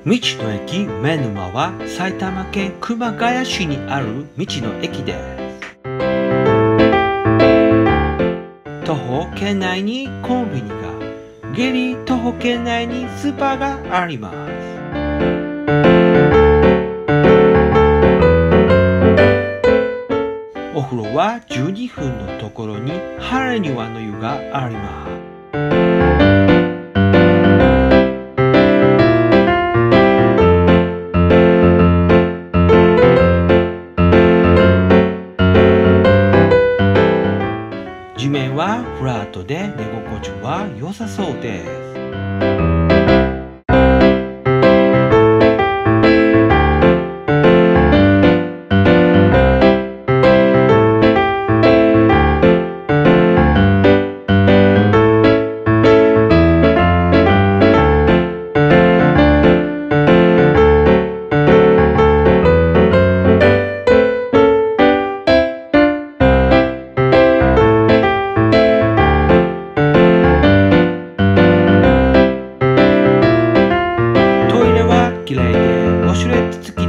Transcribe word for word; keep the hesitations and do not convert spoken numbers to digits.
道の駅めぬまは埼玉県熊谷市にある道の駅です。徒歩圏内にコンビニが、ギリ徒歩圏内にスーパーがあります。お風呂はじゅうにふんのところに晴れ庭の湯があります。地面はフラットで寝心地は良さそうです。綺麗でウォシュレット付き